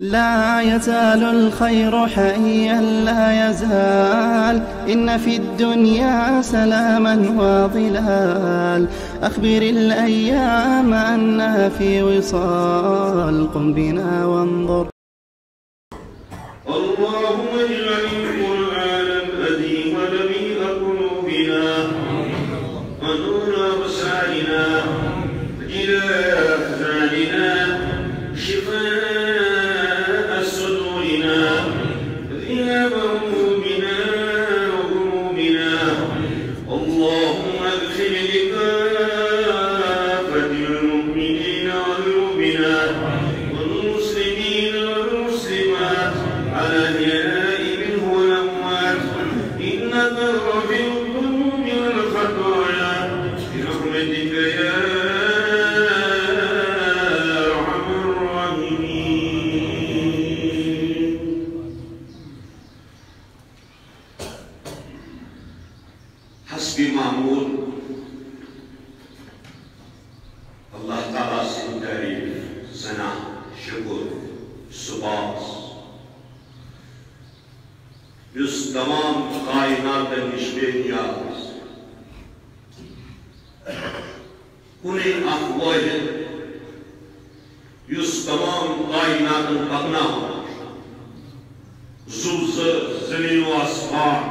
لا يزال الخير حيا لا يزال إن في الدنيا سلاما وظلال أخبر الأيام أنها في وصال قم بنا وانظر. اللهم اجعل القرآن العظيم ربيع قلوبنا ونور أبصارنا وجلاء أحزاننا شفاء صدورنا ذهاب همومنا وغمومنا. اللهم اغفر لكافة المؤمنين والمؤمنات والمسلمين والمسلمات على الأحياء منهم والأموات إنك غفور الذنوب والخطايا برحمتك يا أرحم الراحمين. حسبي معمول اللہ تعالیٰ سے تعریف ثنا شکر سپاس یس تمام کائنات نش بے نیاز کنے اخ واحد یس تمام کائنات پکنا زو زمین و آسمان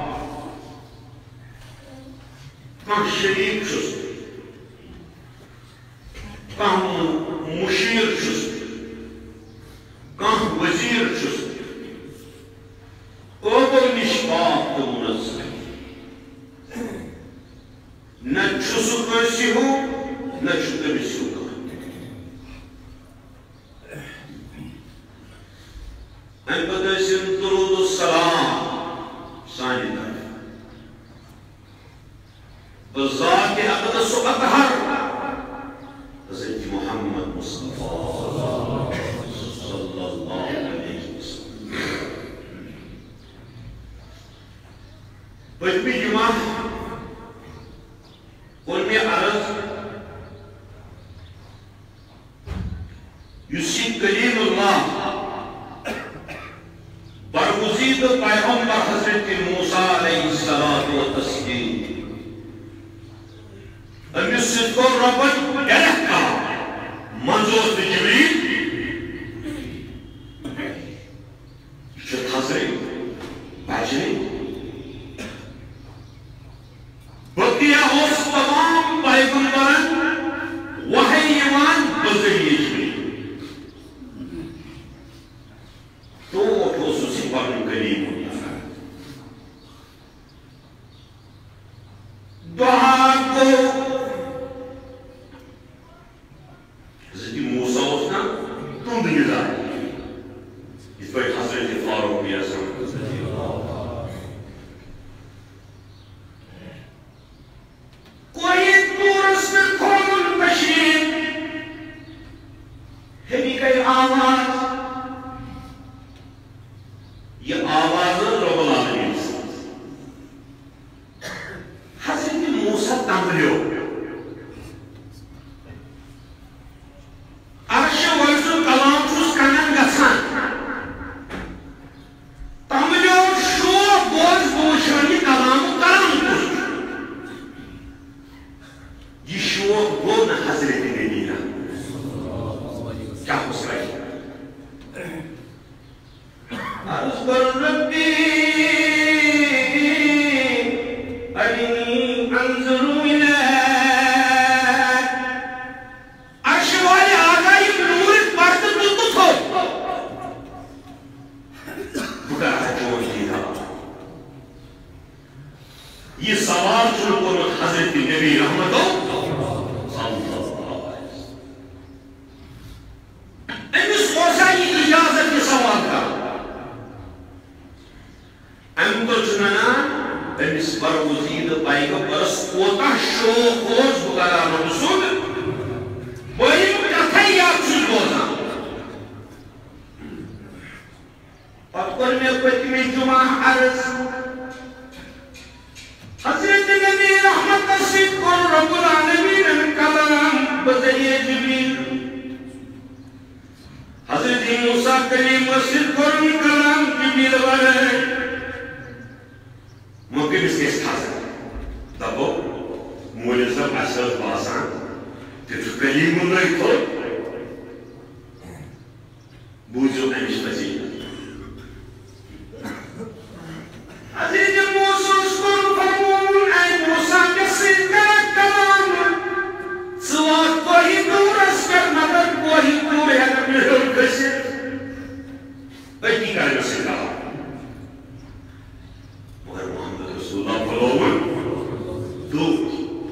کان شریک چھس کان مشیر چھس کان وزیر چھس اوبر نش پاک تو منزہ نہ چھسو کسی ہو نہ چھتے بسی ہو این بدیسن درود السلام سانی طرف بذات اقدس و اطہر حضرت محمد مصطفیٰ صلی اللہ علیہ وسلم. پچھمی جمعہ ان میں عرض یسی کلیم اللہ برگزید پیغمبر حضرت موسیٰ علیہ السلام امس سو ربن کیا منظور جبریل یہ تھزرے بچنے بقیہ اس تمام پیغمبرن وحی ایمان بذریعہ جبریل تو خصوصی پڑھن کریم دعا کو یہ سوال شروع کرو حضرت نبی رحمت امس اوسا یہ اجازت یہ سوال کر ام تو چنانا امس برگزید پیغمبرس کوتا شوق اوس بکرا رسول بہیم کتھیات چھس بوزان پتکر میں پتمی جمعہ عرض حضرت نبی رحمت صدق رب العالمین کلام بذریعہ جبریل حضرت موسیٰ کلیم وسیل قرآن کلام جبریل والے ممکن اس کے استحاظ دبو مولی صاحب اصل باسان تیچو کلیم اللہ تو بوجھو امیش مزید حضرت موسیٰ اس کو فرمون اے موسیٰ کسی کلام سوات کوئی دور اس کر مدد کوئی دور ہے میرے کسی بچی کرنے سے کہا مگر محمد رسول اللہ فلومن دور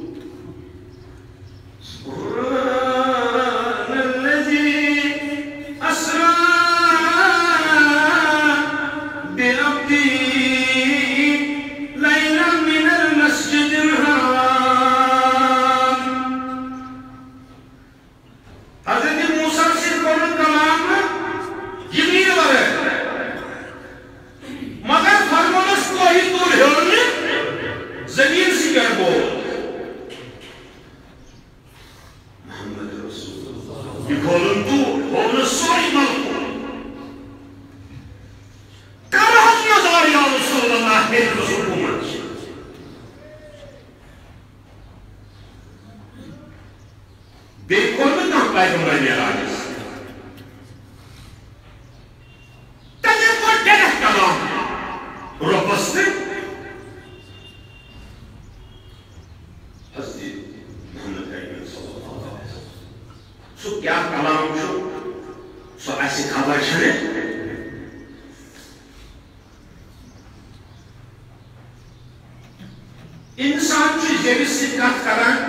انسان کی جیوی سکت کرن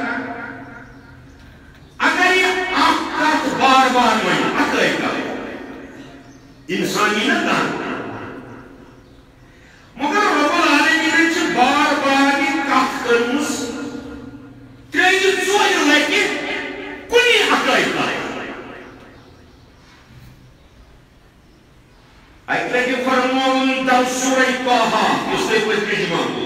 اگر یہ آپ بار بار میں اکرائی کرے انسانی نہ دان مگر رب العالمین چھ بار بار یہ کف کرنس تریجی چوئی لگی کنی اکرائی کرے اکرائی فرمون در سورہ طٰہٰ اس لئے کوئی ترجمہ ہو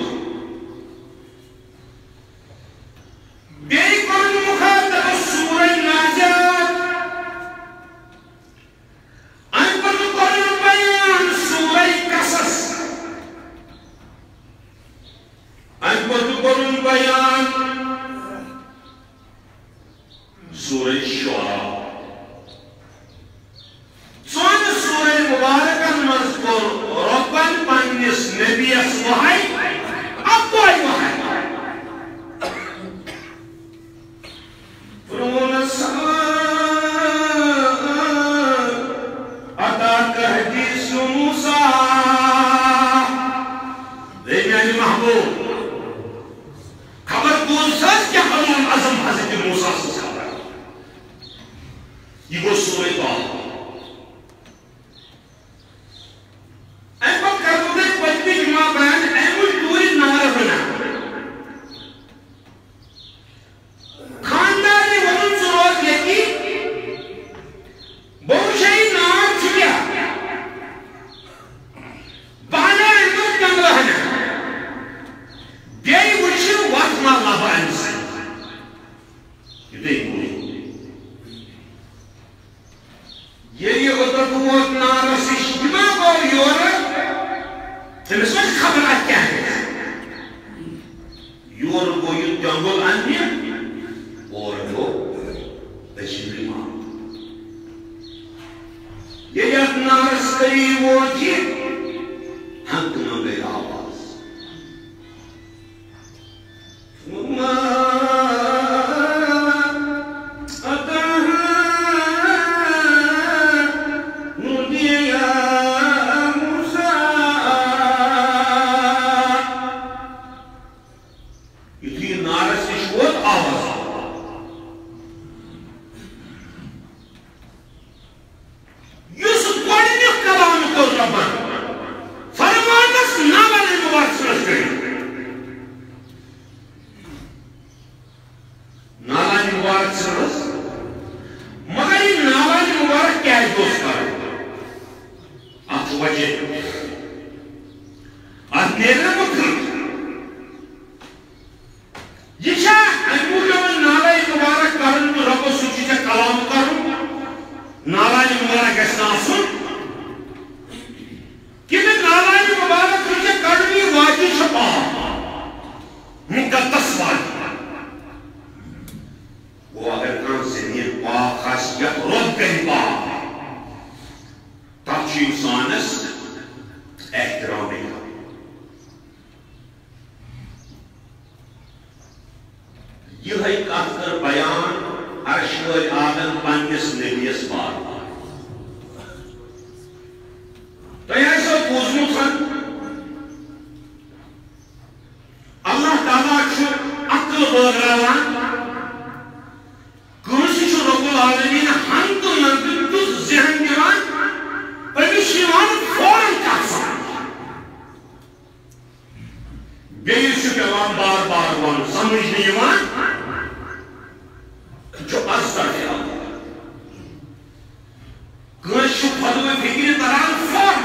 نالانی مبارک گژھِ نہٕ آسُن انسانس احترام یہ کت کر بیان عرش وٲلۍ آدم پننس نبیس بار بار تۄہہِ آسیو بوٗزمُت اللہ تعالیٰ چھُ عقل بٲگراوان کٲنٛسہِ چھُ رۄب العالمیٖن ہنٛگتہٕ منٛگہٕ تیُتھ ذہن دِوان أمِس چھُ یِوان فوراً کتھ سمجھ بیٚیِس چھُ پٮ۪وان بار بار وَنُن سمجھ نہٕ یِوان جو ازدر خیال کٲنٛسہِ چھُ خۄدوٕ فِکرِ تران فوراً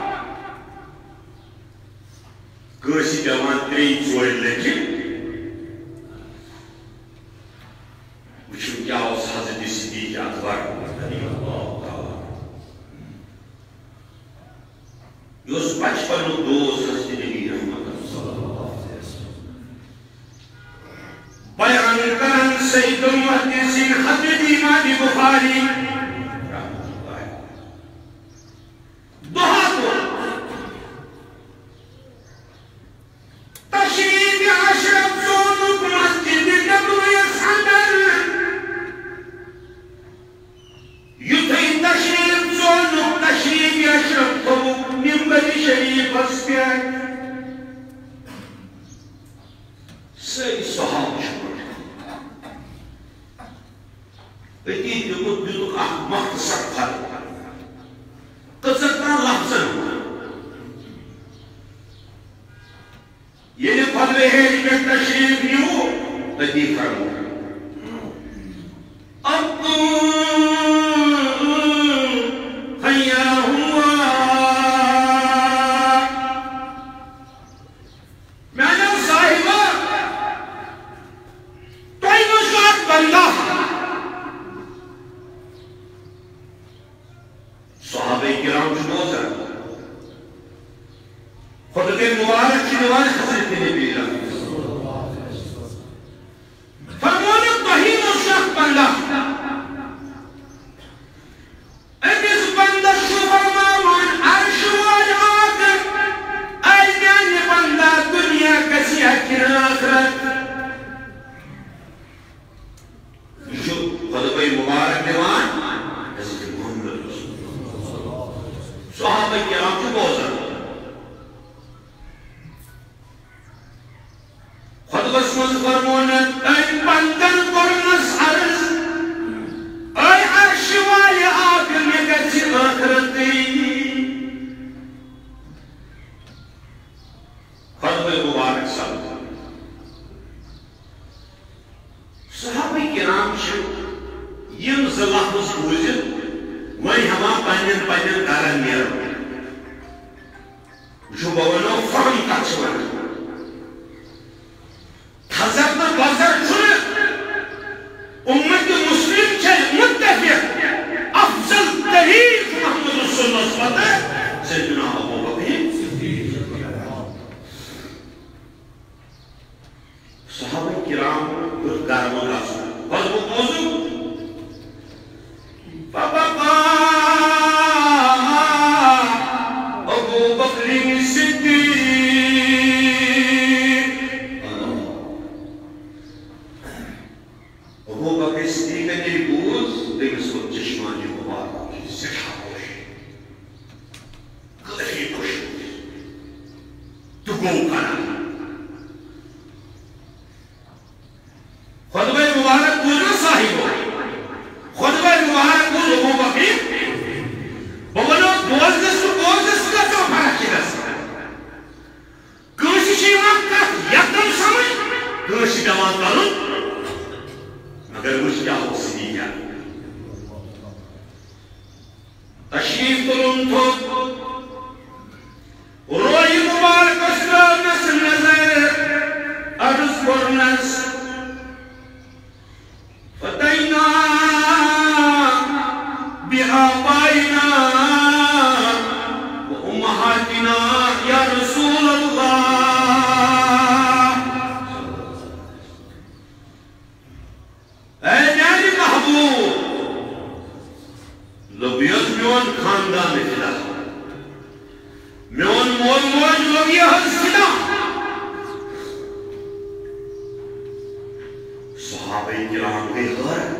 کٲنٛسہِ پٮ۪وان 3-4 لٹہِ وٕچھُن کیٛاہ اوس حضرت صدیٖق اکبر یہِ اوس بچپنُک دوست حضرت نبی رحمت بیان کرن سید المحدثین حضرت امام بخاری دعا کو تشریف اشرف زونک مسجد نبوی اندر یتھے تشریف زونک تشریف اشرف تھوک منبر شریف اس پٮ۪ٹھ سٲری صحابہ أتی دِتُکھ اکھ مختصر خط کٔژن لفظن ییٚلہِ خۄدوے ہیٚرِ پٮ۪ٹھ تشریٖف نیوٗ أتی فرموو لبیت میون خاندان خلاف میون مول موج لوگ یہ حسنا صحابہ کرام گئی غارت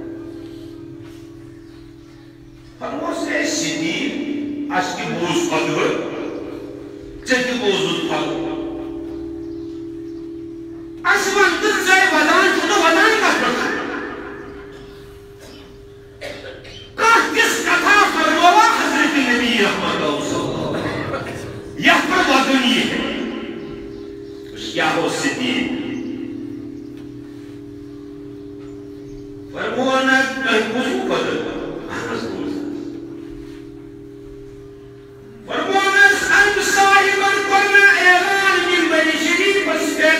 فرموس اے صدیق اس کی بوز پدو چکی بوزد پدو اس وقت زی ودان چھو ودان کت کس کتھا فرموا حضرت نبی رحمت اللہ صلی اللہ علیہ وسلم یہ پر ودنی ہے اس کیا ہو صدیق فرمونا بوزو پدو احمد بوز فرمونا ام صاحبا کرنا اعلان من بنی شریف بسکت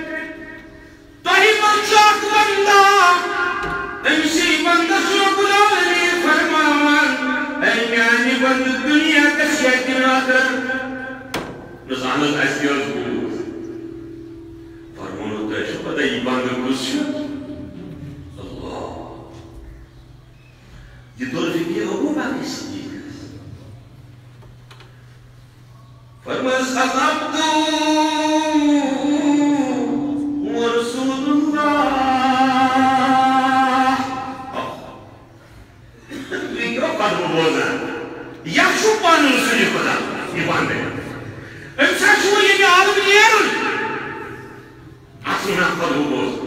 طیبا چاک بندہ امسی بندہ سوک العالمی فرمان ایمیانی بند دنیا کسیت نادر نزانت ایسیاز بود فرمانو تیشو پتہ ای بند کس شد اللہ یہ دور فکر ابو باقی صدیق فرماس اذبتو ورسول اللہ قدم بوزن یا شو پانو رسولی خدا یہ باندے امسا شو یہ عالم نیرن اصلا قدم بوزن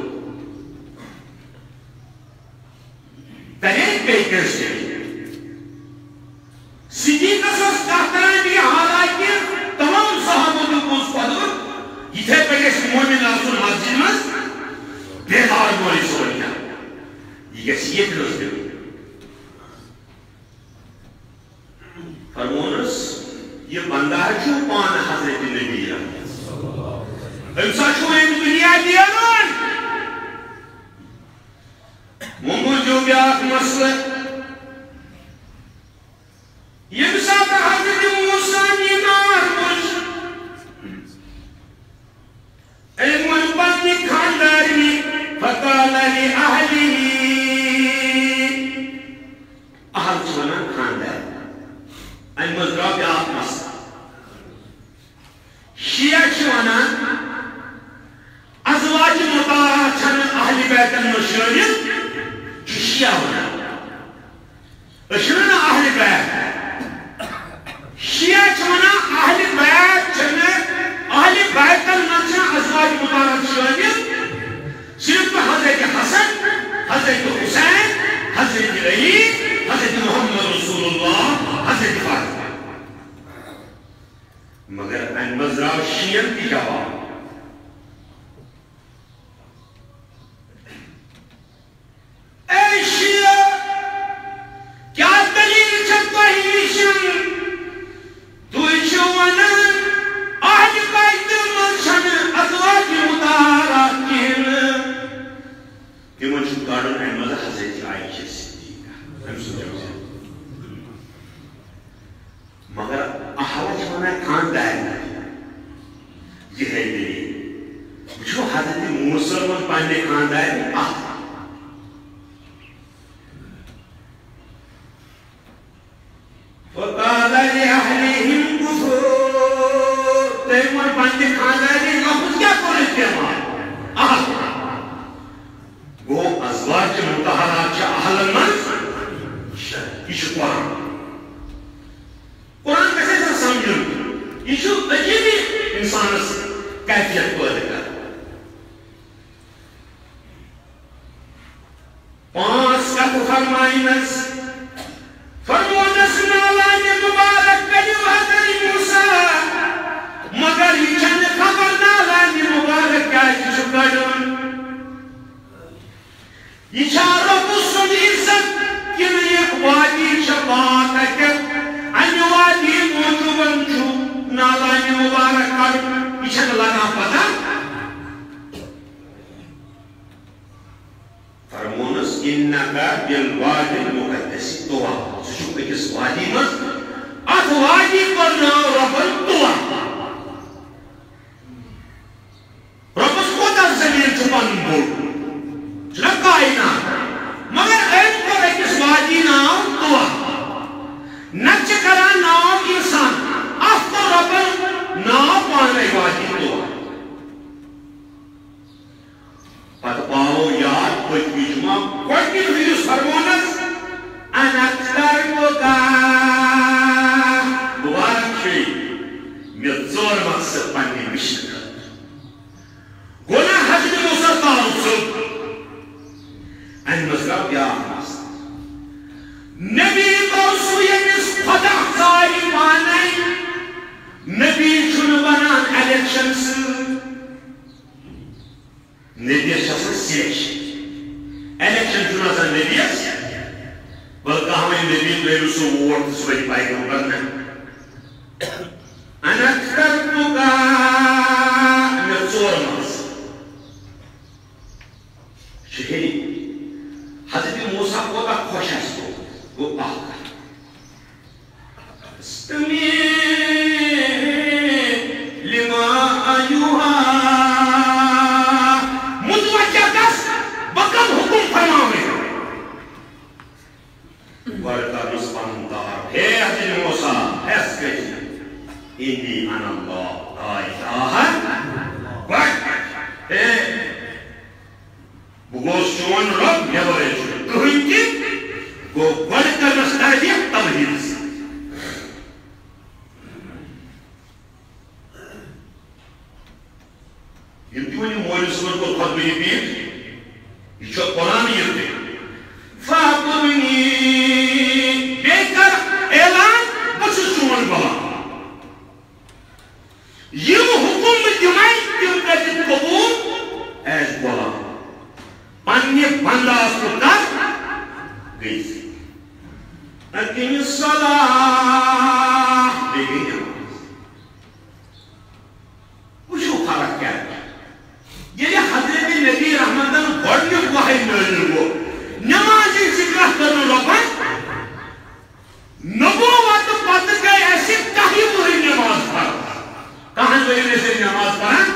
تنین پیکر سے صدیق اساس کہتران بھی حالات تمام صحابوں کو بوز پدو یہ تھے پہلے مومن رسول مسجد مز بیدار موری سولیا یہ کسیت رسول فرمونس یہ بندہ چھو پان حضرت نبی امسا چھو این دنیا دیرون ممکن جو بیاک مسئلہ یہ بساتا حضرت موسیٰ نینار کچھ ایمون بندی کھانداری فقال لی اہلی اہل چھونا کھانداری این مزرعہ بیاک مسئلہ شیعہ چھونا ازواج مطارہ چھن اہل بیت المشرین شیعہ ہونا اشرنا اہل بیت شیعہ چھونا اہل بیت چھن اہل بیت المشرین ازواج مطارہ چھونا صرف حضرت حسن حضرت حسین حضرت علی حضرت محمد رسول اللہ حضرت فاطمہ مگر این مزرعہ شیعہ کی جواب اے شیعہ کیا دلیل چھتا ہی نیشن تو ایشوانا آج بیت ملشن ازواج مطارات کین کہ من چھو کارن این مزرعہ حضرت عائشہ صدیقہ ہم سنجھو سے مگر احوال چھونا کھاندار یہ ہے دلیل جو حضرت موسیٰ من پانے کھاندار فقال لأهلهم كفور تیمور پانے کھاندار لفظ کیا کون استعمال وہ ازواج مطہرات چا اہل من یہ قرآن قرآن کیسے سا سمجھن یہ عجیبی انسان کیفیت کو ادھکا پانچ کا تو فرمائنس فرمونس نالان مبارک کلیو حضر موسیٰ مگر یہ چند خبر نالان مبارک کیا شکرن یہ چارو بسن عزت کہ یہ وادی شبات ہے انیو وادی موجوبن چھو نالان مبارک کر یہ چند لگا پتا فرمونس انکا بالواد المقدس دعا سشو اکس وادی مز ات وادی پر ناو ربن دعا ربس خود از زمین چھپن بول لکائنا مگر این پر اکس وادی ناو دعا نچ کرا ناو انسان افت رب ژور مقصد پننہِ مشنہٕ خٲطرٕ گوٚو نا حضرت موسیٰ تعلق صٲب اَمہِ منٛز درٛاو بیٛاکھ مسلہٕ نبی گوٚو سُہ ییٚمِس خۄدا ژارِ پانے نبی چھُنہٕ وَنان الیکشن سۭتۍ نبیَس چھِ آسان سِلیکشن الیکشن چھُنہٕ آسان نبیَس بلکہ کانٛہہ وَنہِ نبی ترٛٲوِو سُہ ووٹ تہٕ سُہ بَنہِ پیغمبر نہ انا اخترتُکا مےٚ ژور مقصد چھِ ہیٚرِ حضرت موسیٰ کوتاہ خۄش آسہِ گوٚو اکھ متوجہ گژھ بہٕ کَرٕ حُکُم فرماوٕنۍ گۄڈٕ کَرنَس پَنُن تعارُف ہے حضرت موسیٰ ہٮ۪س گٔژھِتھ اِنی انا اللہ لا اِلٰہَ گۄڈٕ ہے بہٕ گوٚوُس چون رۄب مےٚ وَرٲے چھُنہٕ کٕہٕنۍ تہِ گوٚو گۄڈٕ کَرنَس تربیت توحیٖد سۭتۍ یِم تہِ وۄنۍ مولوی صٲبن کوٚر خۄطبہٕ یہِ چھُ قرآن یِتُے فَاعْبُدْنِی بیٚیہِ کر اعلان بہٕ چھُس چون غلام یِم حُکُم بہٕ دِمے تِم کٔرِتھ قبوٗل ایز غلام پننہِ بنداس کر گٔے اقِمِ الصلاة بیٚیہِ گٔے نٮ۪ماز وٕچھِو فرق کیٛاہ ییٚلہِ حضرت نبی رحمتن گۄڈنیُک وحی نٲزِل گوٚو نٮ۪مازٕچ ذِکرہ کٔرٕن رۄبن نبوت پتہٕ گٔے اَسہِ 10 ؤری نٮ۪ماز پران 10 ؤرین ٲسۍ أسۍ نٮ۪ماز پران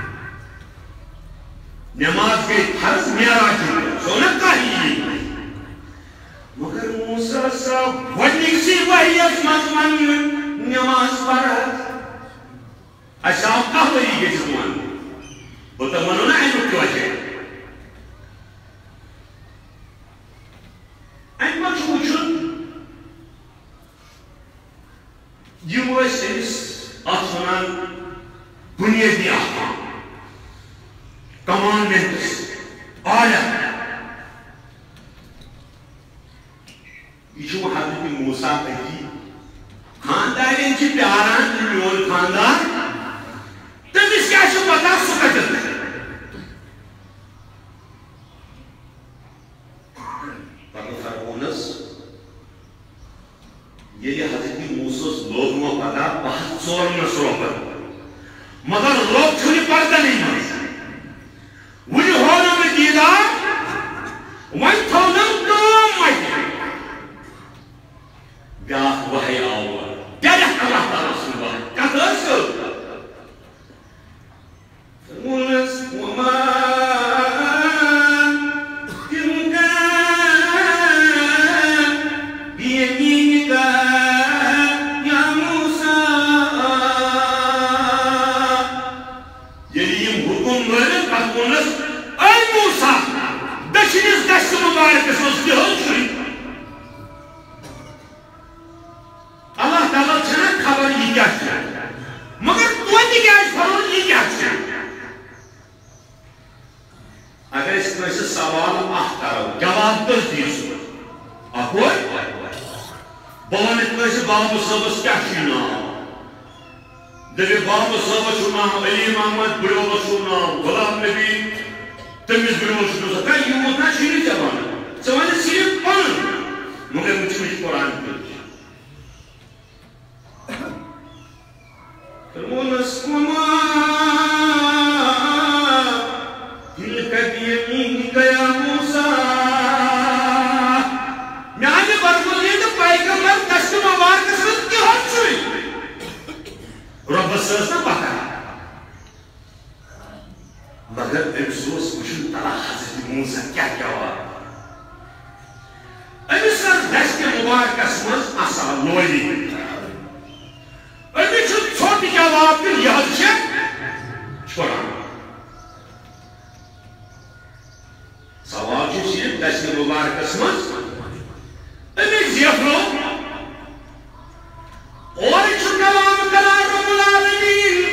نٮ۪ماز گٔے فرض معراج سُہ نہ کانٛہہ مگر موسیٰ صاحب گۄڈنِکسٕے ؤریَس منٛز وَنہِ نٮ۪ماز پَر اَسہِ آو 10 ؤری گٔژھِتھ وَننہٕ بہٕ تۄہہِ وَنو نا اَمیُک وجہ اَمہِ پتہٕ چھُ وٕچھُن یِم ٲسۍ أمِس اَتھ وَنان بُنیٲدی احکام کمانڈمنٹس آرڈر یہ چھُ حضرت موسیٰ أتی خاندارین چھِ پیاران تہٕ میون خاندار تٔمِس کیٛاہ چھُ پتہ سُہ کتٮ۪ن پتہٕ فرمونس ییٚلہِ حضرت موسیٰس لوگمو پتہ بہٕ حظ ژورنس رۄبن مگر رۄب چھُنہٕ پردنٕے منٛز وٕنہِ ہوو نہٕ مےٚ دیٖدار وۄنۍ تھٲونم کٲم وَتہِ بیٛاکھ وحی آو ڈایریکٹ اللہ تعالیٰ سُنٛد وحی کتھ ٲس فرمونس وما تِلکَ بیمیٖنِکَ یا موسیٰ ییٚلہِ یِم حُکُم وٲلِکھ پتہٕ ووٚننس اے موسیٰ دٔچھنِس دستہِ مُبارکس منٛز کیٛاہ حظ چھُے اللہ تعالیٰ چھَنا خبر یہِ کیٛاہ چھُ مگر توتہِ کیٛازِ فرموٚو یہِ کیٛاہ چھُ اگر أسۍ کٲنٛسہِ سوال اکھ کرو جواب کٔژ دِیہِ سُہ اکوے بہٕ وَنہٕ کٲنٛسہِ بابوٗ صٲبس کیٛاہ چھُے ناو دٔپہِ بابوٗ صٲبس چھُ ناو علی محمد بٕڈِببس چھُ ناو غلام نبی تٔمِس بٕڈِببس چھُ ناو ہے یوٗت نہ چھُے نہٕ ژےٚ وَنُن ژٕ وَنکھ صرف پنُن مگر وٕچھمٕچ قرآن کۭژ فرمونس وما تِلکَ بیمیٖنِکَ یا موسیٰ میانہِ برگزیٖدٕ پیغمبر دستہِ مُبارکس منٛز کیٛاہ حظ چھُے رۄبس ٲس نہ پتہ مگر أمِس اوس وٕچھُن تران حضرت موسیٰ کیٛاہ جواب أمِس ٲس دستہِ مُبارکس منٛز آسان لولی أمِس چھُ ژھوٚٹ جواب دیُن یہِ حظ چھِ قرآن سوال چھُ صرف دستہِ مُبارکس منٛز أمِس زیفرو اورٕ چھُ کلام کران رب العالمیٖن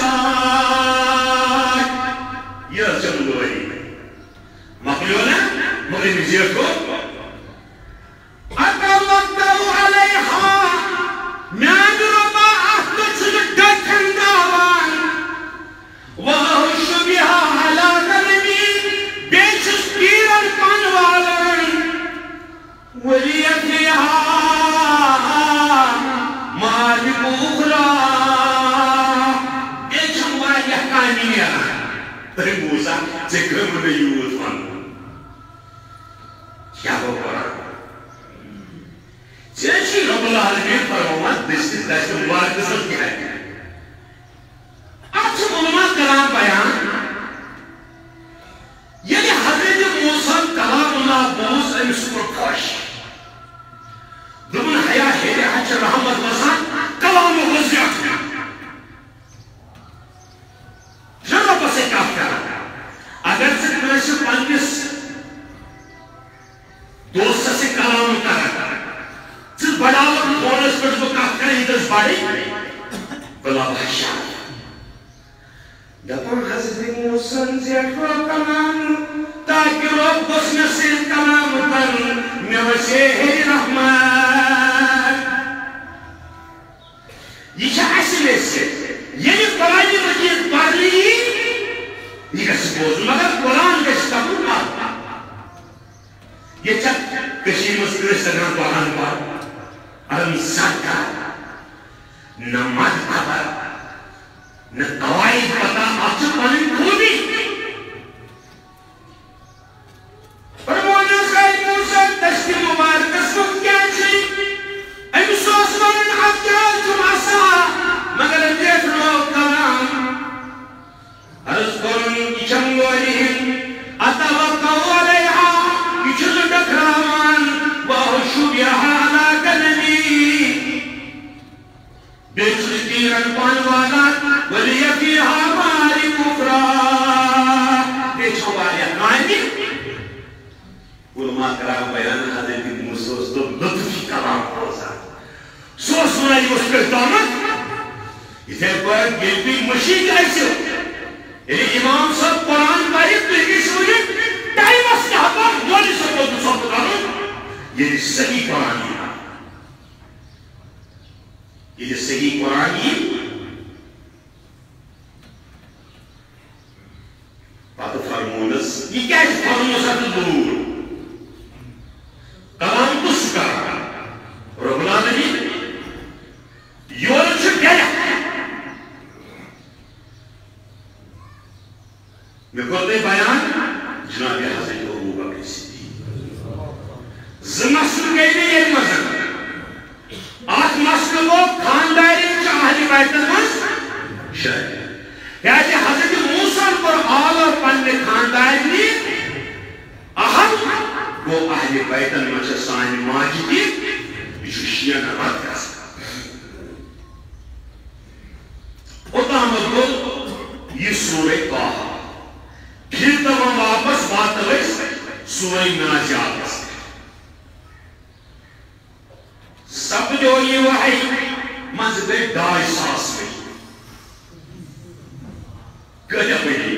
یہ چمگوئی مقلونا مقلونا مزید کو اتوکل علیہا میان ربا احد چلک کھنداوان وَأَحُشُّ بِهَا عَلَىٰ غَنَمِي بیچس پیرن پانوالن وَلِيَ فِيهَا مَعَارِبُ أُخْرَىٰ بیچم واریہ کانیا تر موسیٰ چکر میں یوز ون کیا وہ قرآن چیچی رب العالمین فرموات دستی دست مبارک قسم کیا ہے اچھا علماء کلام بیان یعنی حضرت موسیٰ کلام اللہ بوس ایس پر خوش دمن حیاء حیدی حج رحمت وزان کلام وزیات جنہ بسے کاف کرا اگر سے کنیسے پانکس دوستہ سے کلام کرا چل بڑاوت بونس پر جو کاف کرا ہی باری بلا بحشا دپن حضرت موسیٰ زیاد کو کلام تاکہ رب اس نصیر کلام پر نوشے رحمت یہ چھا اصل سے یعنی قرآن مجید پڑھ لی یہ کسی بوزن مگر قرآن کے قبول آتا یہ چھا کشیر مسکر سگران قرآن پڑھ علم ساکا نماد خبر نہ قواعد پتا آپ سے پانی کھولی فرمانا خیر موسیٰ دشت مبارک اسم کیا چھئی ایسو اسمان عبدال تم عصا مگر دیکھ رو کلام عرض کرن کی چنگوریہن اتوقعو علیہا کی چیز ڈکراوان واہشو بیہا علا گلنی بیچ تیرن پانوانات وَلِيَ فِيهَا مَعَارِبُ أُخْرَىٰ دیکھو واریہ کائنی علماء کرام بیان حضرت موسیٰ تو لطفی کلام پروزا سو سنائی اس پر دامت اسے پر گلبی مشید ایسے یعنی امام صاحب قرآن باید بلکی سوئی ٹائم اس کے حقا مولی سب کو دوسرا قرآن یہ صحیح قرآن ہے یہ صحیح قرآن ہے بات فرمونس یہ کیا ہے فرمونس ہے دور کلام تو سکا رب العالمین یور چھو گیا میں کرتے بیان جناب حضرت ابو بکر صدیق زمسل گئی نہیں ایک مذہب آج مسل وہ خانداری چاہلی بیتن مز شاید کہتے حضرت موسیٰ پر آلہ پننے خاندانی اہم وہ اہل بیتن مجھے سانی ماجدی بیشو شیعہ نمات کرسا اتنا مدل یہ سورہ کہا پھر تمام واپس بات لئیس سورہ ناجات اس سب جو یہ وحی مجھے ڈائی ساس میں کجا پہلی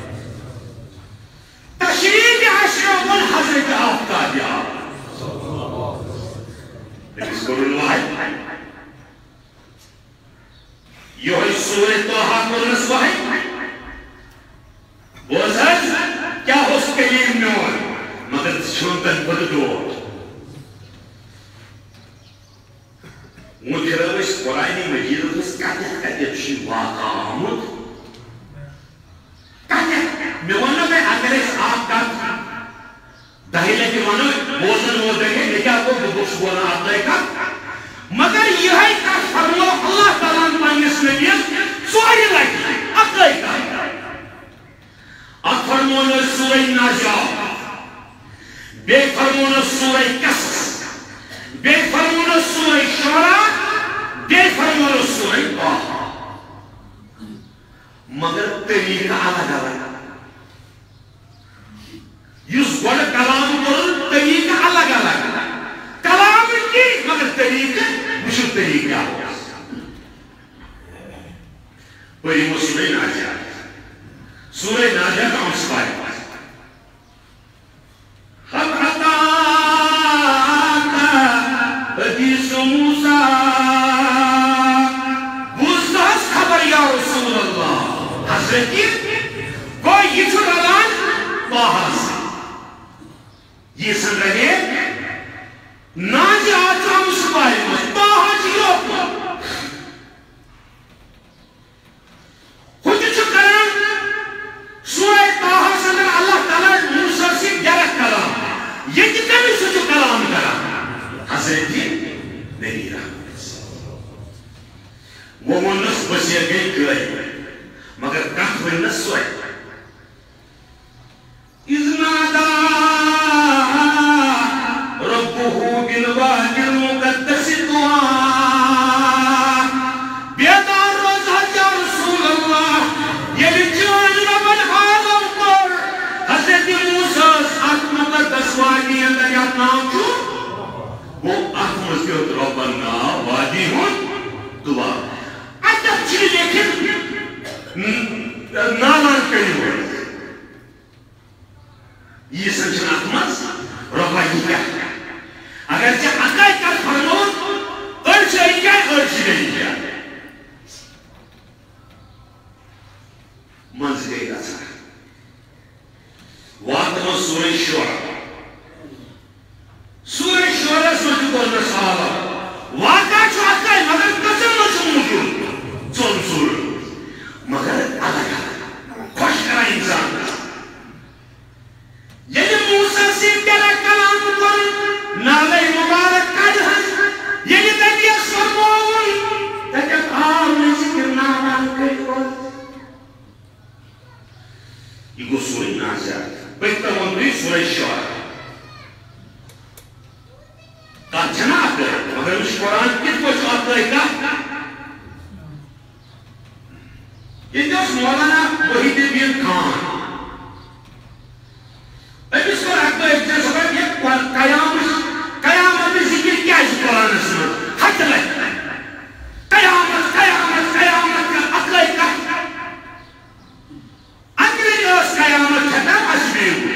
تشریف عشر من حضرت آفتاب یا لیکن قرآن اللہ یہ سورہ توحا قرآن وحی بوزد کیا اس کلیم نور مگر چھوٹن بددور مجھے روش قرآن مجید اس کہتے چی واقع آمد میں ونو میں اگر اس آپ کا دہیلے کی ونو بوزن ہو دیں لیکن آپ کو بکش بولا آپ دے کا مگر یہ ہے کہ فرمو اللہ تعالیٰ پانیس نبیت سواری لگی اقلائی کا اب فرمونا سورہ ناجات بے فرمونا سورہ قصص بے فرمونا سورہ شعراء بے فرمونا سورہ طه مگر طریقہ الگ الگ یس گوڑ کلام کرن طریقہ الگ الگ کلام کی مگر طریقہ مشو طریقہ پوری مسئلہ سورہ نازیہ کا مصباح حل عطاک حدیث موسیٰ بوزدہس خبر یا رسول اللہ حضرتی کوئی یہ چھو رلان باہر سے یہ سن رہے نازیہ آتا مصباح باہر جی روکو سورہ طٰہٰ سے اللہ تعالیٰ موسیٰ سے ڈائریکٹ کلام یہ کتنے بھی سوچو کلام کرا حضرت جی میری رحمت وہ منس بسیر گئی گئی مگر کہت ہوئی نسوئے اِذْ نَادَا رَبُّهُ بِالْوَادِ الْمُقَدَّسِ طُوًى بیدار روزہ یا رسول اللہ یہ لجوان ربن عالم پر حضرت موسیٰ آت مقدس وادی اندر یا نام چھو وہ آت مسیحت ربنا وادی ہون دعا ادب چلی لیکن نالان کری ہوئے یہ سنچن آتماز ربا یہ کیا اگر چاہ اکائی کر فرمون ارچ رہی کیا ارچ رہی کیا منز گئی گا سا واتما سورہ شورہ سوچو بولنا صحابہ واقع چھو اکائی مگر قسم نچو موجود چون سورہ مگر الگ خوش کرا انسان یہ موسیٰ سے تیرا کلام پر نالے مبارک کڑھن یہ تبیس فرمون تجب آم نے ذکر نالان کئی وقت یہ گو سورہ نازیہ بہتر وندی سورہ شعراء کا جناب ہے مگر اس قرآن کت کو چاہتا ہے کہا یہ جو مولانا وحید بن خان اب اس کو رکھتا ہے ایک جیسا کہ یہ قیامت ذکر کیا اس قرآن سے حج لگتا ہے قیامت کا اقلی کا اقلی اس قیامت کھتا عجبی ہوئی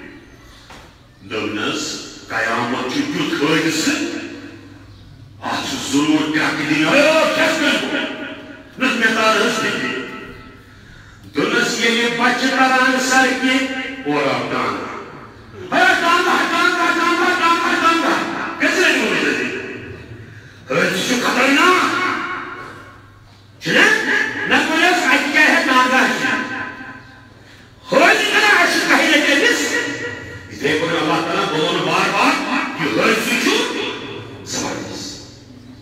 دونس قیامت کی کیوت خواہد سے آج ضرور کیا کی دین ہے کیس کر نتمیتار ہس دیکھیں دونس یہ بچ کران سر کی اور آپ دانا ڈانگا کس لئے نہیں ہوئی تھی جسو خطرناک چلے نکولیس آئی کیا ہے ڈانگا ہے ہوئی کنا عشق کہی لگے جس اتنے پر اللہ تعالیٰ بولن بار بار یہ ہوئی سوچو زبردست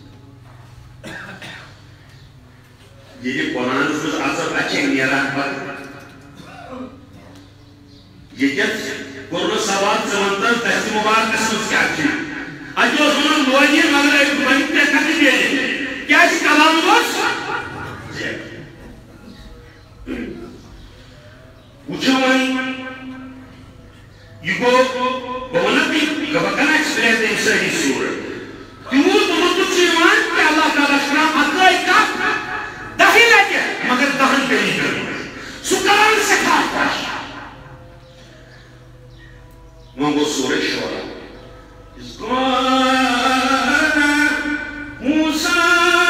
یہ قرآن اس عصر اچھے نیران پر یہ جب قرآن سواد سمندر تحصی مبارک اسمس کیا کی اجو سنن لوئیے مگر ایک بنیتے کتی دیئے کیا اسی کلام بس اچھوئی یہ گو بہنتی گبکنا ایکسپریس دیں صحیح سورت تیمور تمہتو چیوان کہ اللہ تعالیٰ شرام اطلاعی کا دہی لگے مگر دہن پہ نہیں کریں سکران سے کھاتا منگو سورہ شعراء اس قرآن موسیٰ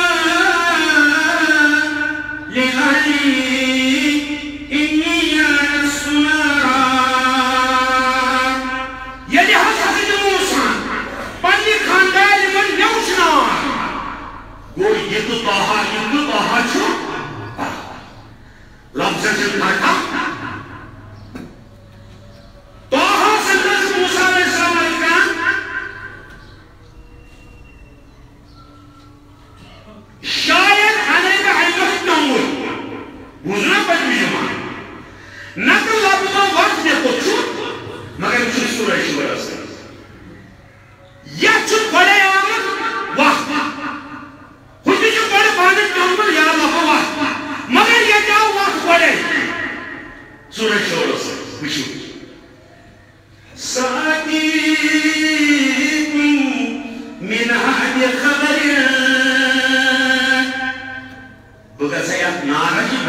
لِعَلِي اِنِّي یَسُنَرَا یہ لحظ حضرت موسیٰ پنی خاندان من نیوشنا گو یہ تو تاہا چھو لفظ سے کھاتا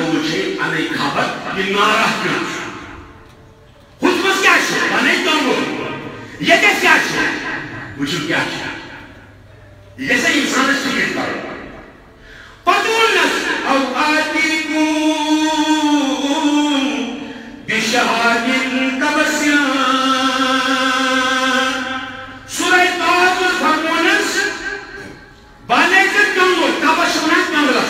وچھے انے خبر یہ نارا کیوں خودمس کیا چھو بنے دونگو یہ کیا چھو وچھو کیا چھو یہ سے انسان اس سکیت کرو پتولنس او آتیکون بشہاد کبسیان سورہ طاہب فرمونس بانے سے دونگو کبشونت نملس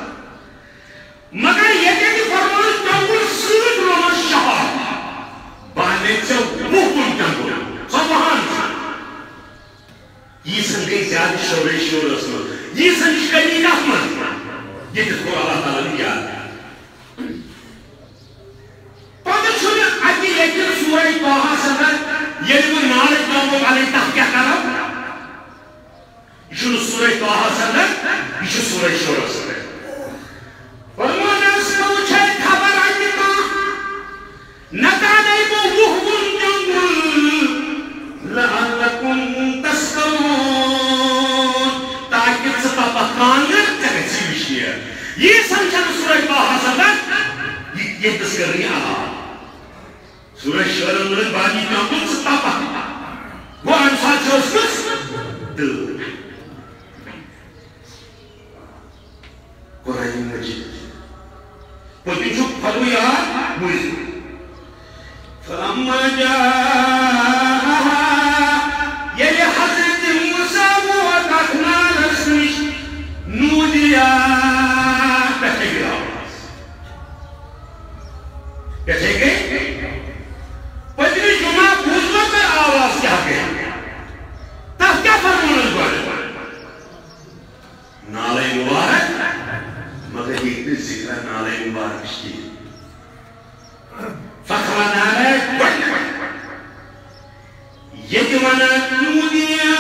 مگر یہ کہ فرمونس دونگو سورت رومن شہاد بانے سے محکم دونگو سبحان یہ سنگئی زیادہ شورے شور رسول یہ سنشکلی نحمد یہ تذکر اللہ تعالیٰ نے یاد ہے پتہ چھوڑے اکی لیکن سورہ طاہا صدر یہ جو نالج دونگو علیہ تحقیہ کرو یہ سورہ طاہا صدر یہ سورہ شور صدر فرمانس کو چھے خبر آئی کا نتانے کو وحبن جنگل لعلکم تسکرون تاکہ ستا بخانر تکہ سیوشی ہے یہ سمجھن سورہ طاہا صدر یہ تذکری آہا سورہ شور مرد بانی جنگل ستا بخانر وہ انسان سے اس کس دل قرآن مجید پتی چھو پھلو یاد موزی فَلَمَّا جَاءَهَا یلی حضرت موسیٰ وَقَتْنَا رَسْمِشْ نُودِيَا کہتے گئے آواز کہتے گئے پتی جمعہ بھوزوں پر آواز کیا گئے تب کیا فرمونس بارے نالے مبارک مگر ایک دن ذکر نالے مبارک کی فخر نالے یجمنا نودیا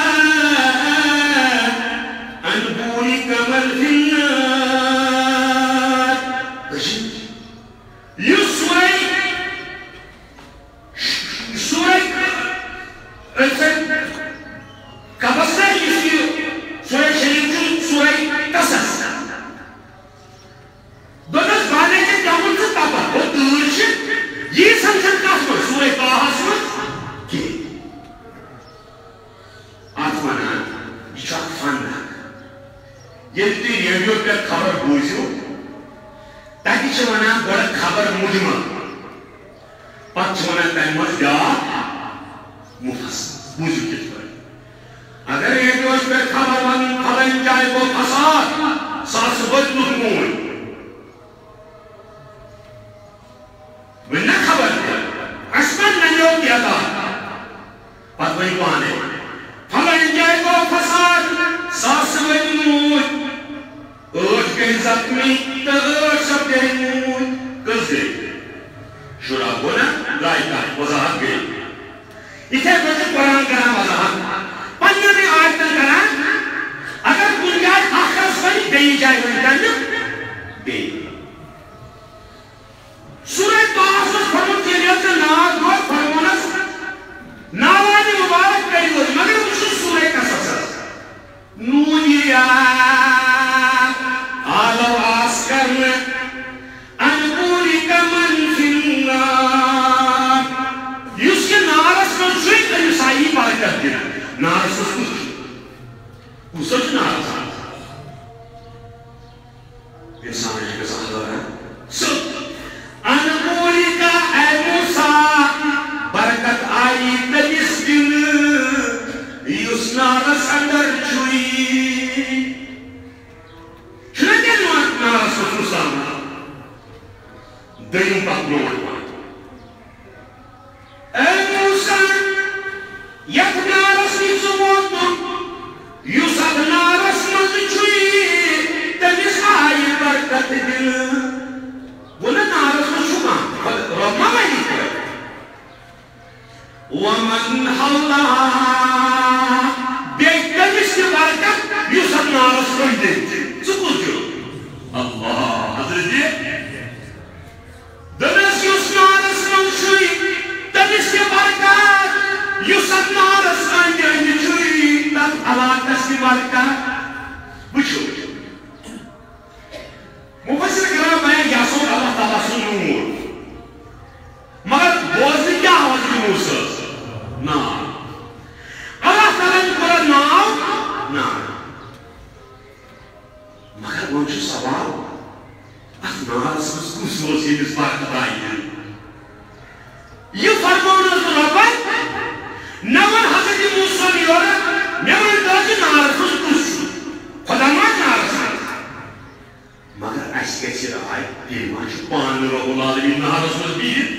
ان بورک من فی النار یہ سورہ کبسہ اس کی سورہ شریف سورہ قصص دونس بانے کے جامن سے تابا وہ دورش یہ سمجھن کاس پر سورہ طاہا سورہ کی آتمانا یہ چاک فاندہ یہ تی ریڈیو پر خبر بوزیو تاکہ چوانا بڑا خبر مجمع پت چوانا تیمت جا مفصل بوزیو کت پر اگر ریڈیو پر خبر فلن جائے کو فساد ساس بدلت مون ونہ خبر عصمت نجو کیا تھا پت وہی کو آنے فلن جائے کو فساد ساس بدلت اوٹ کے زخمی تغیر سب گئے مون کس گئے شراب ہونا لائی کاری وضاحت گئے اسے بچے قرآن کرا وضاحت پنجر میں آیتن کرا اگر بنیاد آخر سوئی گئی جائے ونٹن گئی سورہ طاہا فرمون کے لیے سے ناز گو فرمونس ناوانی مبارک کری ہوئی مگر اس سورہ کا سسر نودیا آلو آسکر انبوری کا من فی النار یس کے نارس میں شوئی کا یسائی بار کر دیا نارس اس کو سچ نارس انسان ہے کہ ساتھ ہے سچ انبوری کا اے موسیٰ برکت آئی تجس دن یس نارس اندر چھوئی چھنے نارس موسیٰ دین پاکنون اے موسیٰ یک نارس نیزو موتن یس اب نارس مند چھوئی تجس آئی برکت دن بولا نارس میں شکا ربما میں نہیں کرے وَمَنْ حَلَّهَا بیکتر اس کے برکت یو سب نارس کوئی دیتے سکو جو اللہ حضرت جی دنس یو نارس منشوئی تب اس کے برکت یو سب نارس انجھوئی تب علاقس کی برکت بچھو مفسر کرام بیان نارس کس یمس برقرار یہ فرمان ربن نون حضرت موسیٰ یور نون دس نارس کس خدا ما نارس مگر اس گژھِ راے تیٚلہِ ما چھُ پانہٕ رب العالمین نارس منٛز بِہِتھ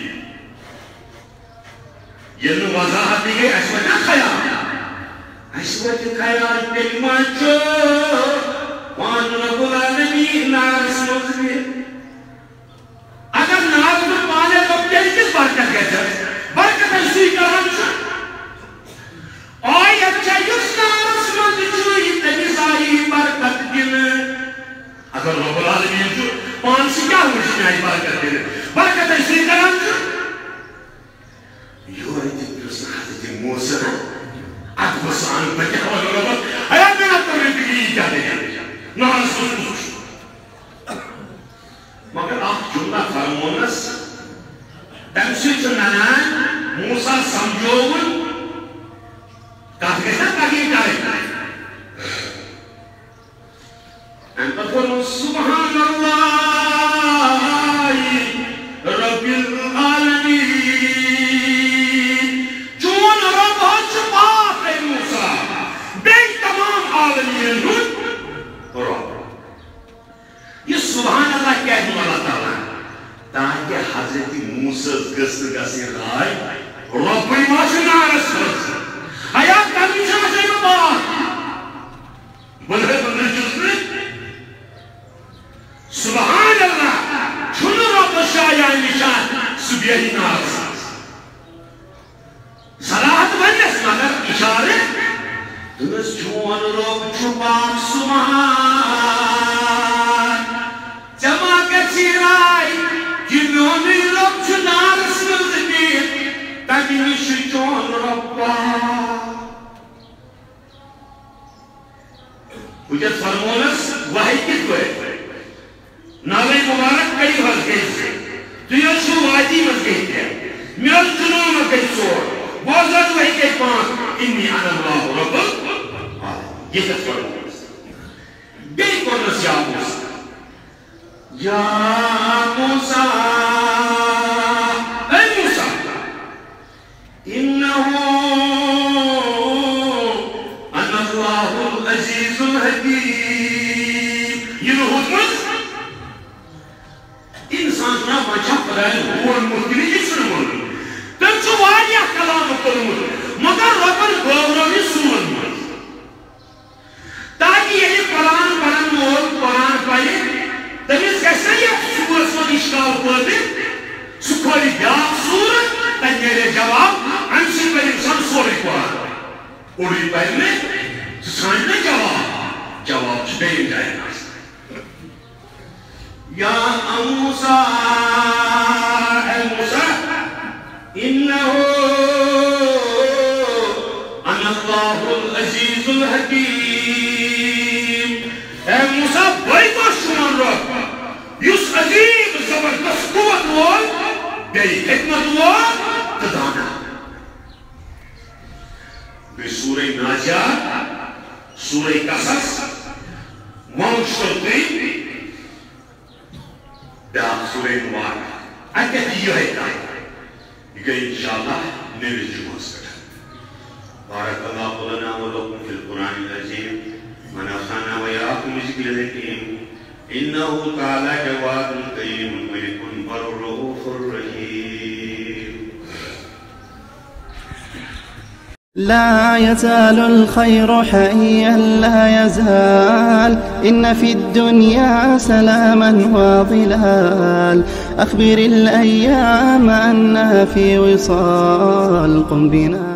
ییٚلہِ نہٕ وضاحت گٔے اَسہِ واتہِ نا خیال اَسہِ واتہِ خیال تیٚلہِ ما چھُ پانہٕ رب العالمین نارس منٛز بِہِتھ اگر نارس منٛز پانہٕ رب تیٚلہِ کِژھ برکت گژھِ برکت سُے کران چھُ آیت چھےٚ یُس نارس منٛز چھُ تٔمِس آیہِ برکت دِنہٕ اگر رب العالمین چھُ پانہٕ سۭتۍ کیٛاہ وٕچھِ آیہِ برکت دِنہٕ برکت سُے کران چھُ یورٕ تہِ پرٛژھ حضرت موسیٰ اتھ سان بہٕ کیٛاہ وَنہٕ رۄبس ہے مےٚ نہ توٚر نہٕ یہِ کیٛاہ دٔلیٖل نارس منٛز کُس چھُ مگر اکھ جملہ فرمونس تَمہِ سۭتۍ چھُ ننان موسیٰ سمجھووُن کتھ گژھِ نا تگٕنۍ کرٕنۍ اَمہِ پتہٕ ووٚنُن سبحان اللہ رب العالمین چون رب حظ چھُ پاک اے موسیٰ بیٚیہِ تمام عالمیٖن ہُنٛد رب یہ سبحان اللہ کیٛازِ ووٚن اللہ تعالیٰ تاکہِ حضرت موسیٰ گٔژھ نہٕ گژھٕنۍ راے رۄبٕے ما چھُ نارس منٛز ہیا تَمہِ چھُ آسان بہٕ پاک بہٕ چھُس نہٕ سبحان اللہ چھُنہٕ رۄبس شایان نِشان سُہ بیٚہہِ نارس منٛز صراحت ونٮ۪س مگر اِشارٕ دوٚپنس چون رۄب چھُ پاک سبحان ژےٚ ما گژھی راے کہِ میونٕے رۄب چھُ نارس منٛز بِہِتھ تَمہِ نِش چھُ چون رۄب پاک وٕنکٮ۪س فرمونس وحی کِتھ پٲٹھۍ نالے مبارک کٔرِو حظ گٔے تُہۍ حظ چھِو وادی منٛز گٔمٕتۍ مےٚ حظ جُنوٗن منٛز گٔے ژور بوز حظ وحی گٔے پانٛژھ اِنی انا اللہ رب العالمین یہِ چھَس فرمونس بیٚیہِ کوٚرنس یا موسیٰ اے موسیٰ انہو انا اللہ العزیز الحکیم یہ نہٕ حکمت انسان چھُنا وۄنۍ خۄدایَن ووٚنمُت کِنہٕ یہِ چھُنہٕ ووٚنمُت تٔمۍ چھُ واریاہ کلام کوٚرمُت مگر رۄبن بٲگرو یہِ سون منٛز تاکہِ ییٚلہِ قرآن پرن وول قرآن پرِ تٔمِس گژھِ نا یتھ سورس منٛز اِشکال پٲدٕ سُہ کھولہِ بیٛاکھ سوٗر تتہِ نیرِ جواب امہِ سۭتۍ پرِ اِنسان سورُے قرآن اوٚڑُے پرِ نہٕ سُہ ژھانٛڈِ نا جواب جواب چھُ بیٚیہِ جایہِ آسان یا موسیٰ اے موسیٰ انہو انا اللہ العزیز الحکیم اے موسیٰ بٔے گوٚو چون رۄب یُس عظیٖم زبردست قوت وول بیٚیہِ حکمت وول تہٕ دانا بیٚیہِ سورہ نازِعات سورہ قصص 1:3 بیٛاکھ سورہ مبارک اَتہِ گژھِ یِہوٚے کَتھ یہِ گٔے اِنشاءاللہ نٔوِس جُمعس پٮ۪ٹھ بارک اللہ لنا ولکم فی القرآن العظیم ونفعنا وإياكم بذكر الحكيم إنه تعالى جواد كريم ملك بر رؤوف رحيم لا يزال الخير حيا لا يزال إن في الدنيا سلاما وظلال أخبر الأيام أنها في وصال قم بنا